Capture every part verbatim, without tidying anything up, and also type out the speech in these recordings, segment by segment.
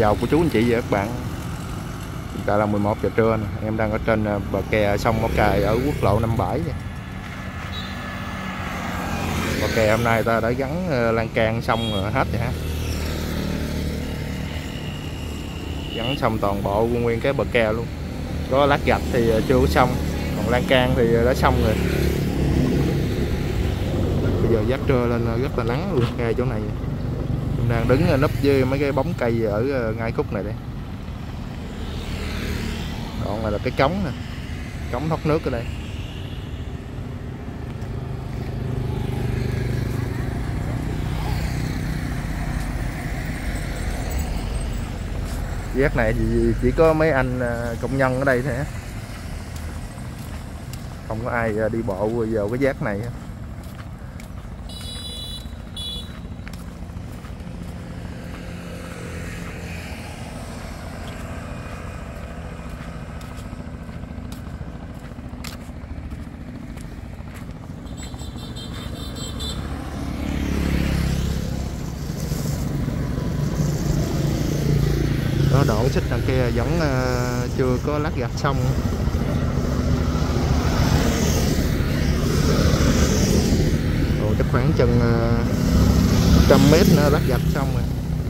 Chào cô chú anh chị và các bạn. Hiện tại là mười một giờ trưa nè. Em đang ở trên bờ kè sông Mỏ Cày ở quốc lộ năm mươi bảy. Bờ kè hôm nay ta đã gắn lan can xong rồi hết rồi ha. Gắn xong toàn bộ nguyên cái bờ kè luôn. Có lát gạch thì chưa có xong, còn lan can thì đã xong rồi. Bây giờ giáp trưa lên rất là nắng luôn ngay chỗ này. Em đang đứng núp với mấy cái bóng cây ở ngay khúc này đây. Đoạn này là cái cống nè, cống thoát nước ở đây. Giác này thì chỉ có mấy anh công nhân ở đây thôi, không có ai đi bộ vào cái giác này. Đó, đoạn xích đằng kia vẫn uh, chưa có lát gạch xong. Rồi chắc khoảng chừng uh, một trăm mét nữa lát gạch xong rồi.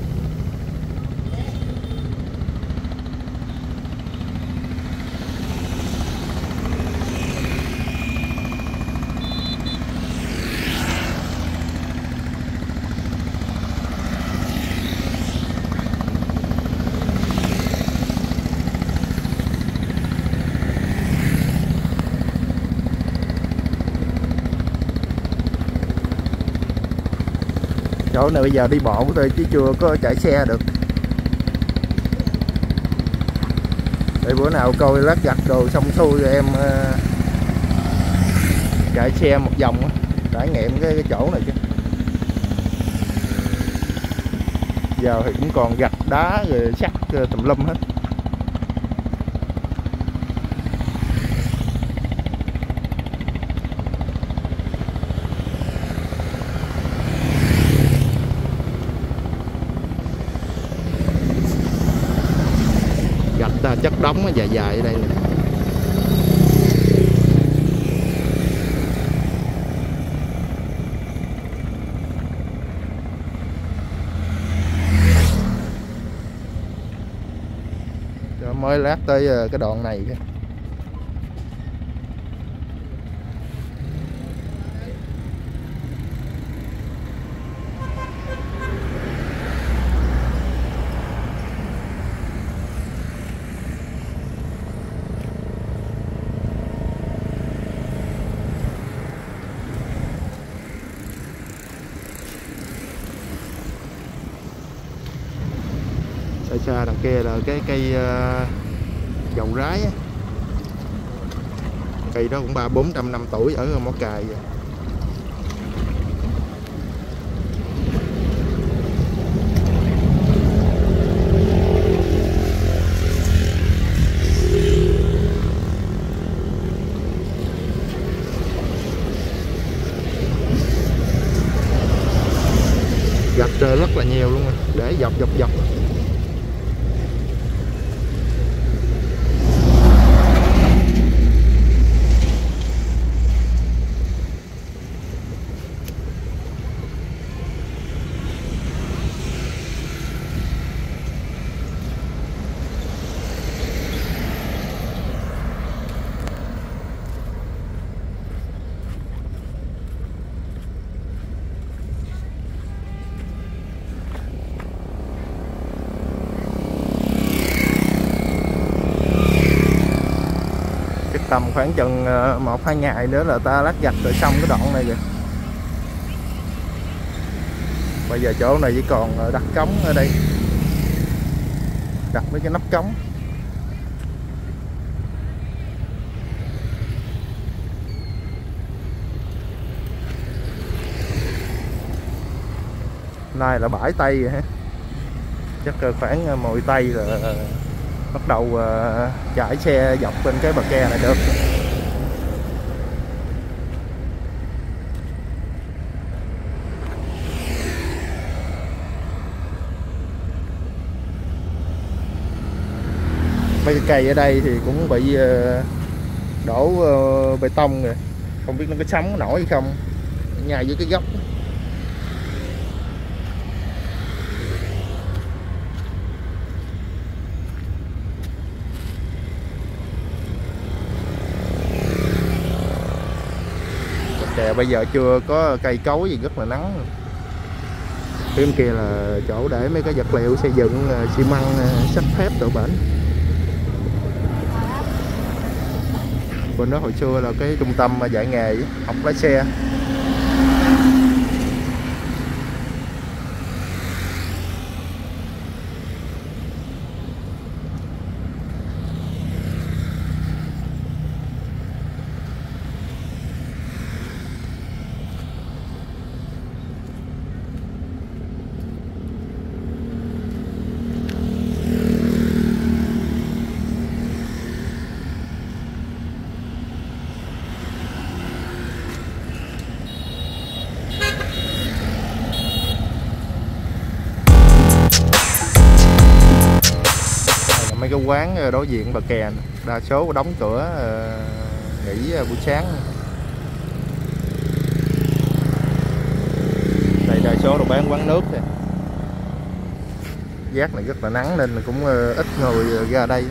Chỗ này bây giờ đi bộ thôi chứ chưa có chạy xe được. Để bữa nào coi lát gạch đồ xong xuôi rồi em uh, chạy xe một vòng trải nghiệm cái, cái chỗ này chứ. Giờ thì cũng còn gạch đá rồi sắt tùm lum hết. Chất đóng nó dài dài ở đây nè. Rồi mới lát tới cái đoạn này kìa. Xa đằng kia là cái cây uh, dầu rái á. Cây đó cũng ba bốn trăm năm tuổi ở Mỏ Cày vậy. Gạch rất là nhiều luôn rồi, để dọc dọc dọc. Tầm khoảng chừng một hai ngày nữa là ta lát gạch rồi xong cái đoạn này rồi. Bây giờ chỗ này chỉ còn đặt cống ở đây, đặt mấy cái nắp cống. Nay là bãi Tây rồi ha, chắc khoảng mười Tây là bắt đầu uh, chạy xe dọc bên cái bờ kè này được. mấy cái cây ở đây thì cũng bị đổ bê tông rồi, không biết nó có sống nổi hay không, nhai với cái gốc. Kè bây giờ chưa có cây cối gì, rất là nắng. Phía bên kia là chỗ để mấy cái vật liệu xây dựng, xi măng, sắt thép đồ bển. Bên đó hồi xưa là cái trung tâm dạy nghề học lái xe. Mấy cái quán đối diện bờ kè đa số đóng cửa nghỉ buổi sáng. Đây đa số là bán quán nước này. Giác này rất là nắng nên cũng ít người ra đây.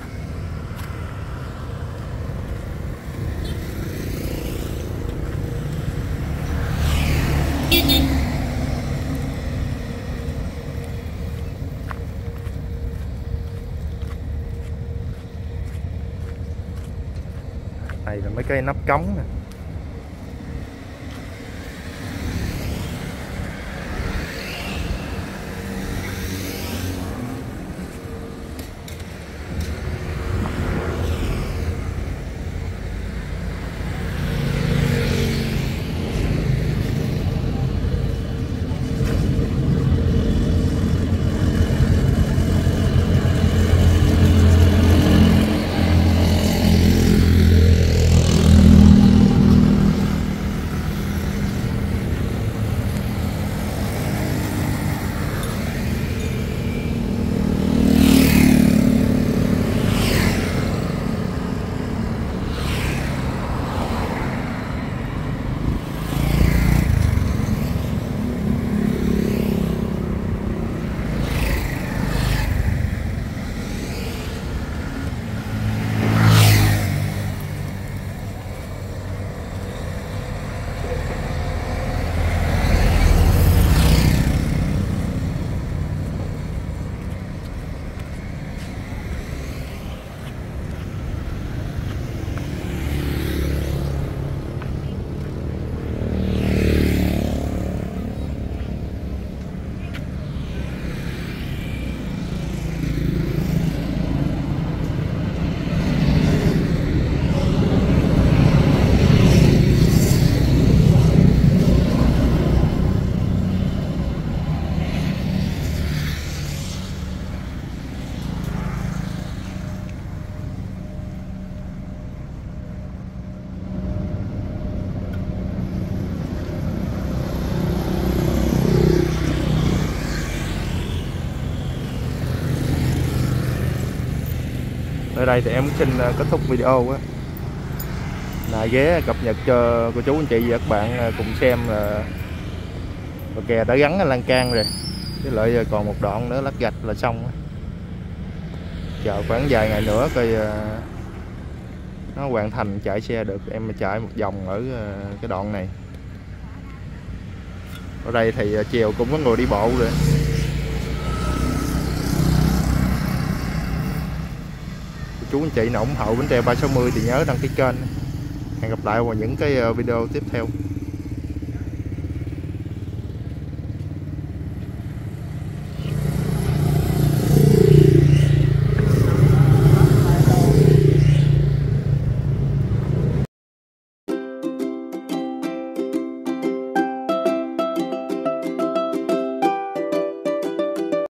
Đây là mấy cái nắp cống nè. Ở đây thì em xin kết thúc video á, là ghé cập nhật cho cô chú anh chị và các bạn cùng xem là bờ kè đã gắn lan can rồi, với lại còn một đoạn nữa lát gạch là xong. Chờ khoảng vài ngày nữa coi nó hoàn thành chạy xe được, em chạy một vòng ở cái đoạn này. Ở đây thì chiều cũng có người đi bộ rồi. Chú anh chị nào ủng hộ Bến Tre ba sáu mươi thì nhớ đăng ký kênh. Hẹn gặp lại vào những cái video tiếp theo.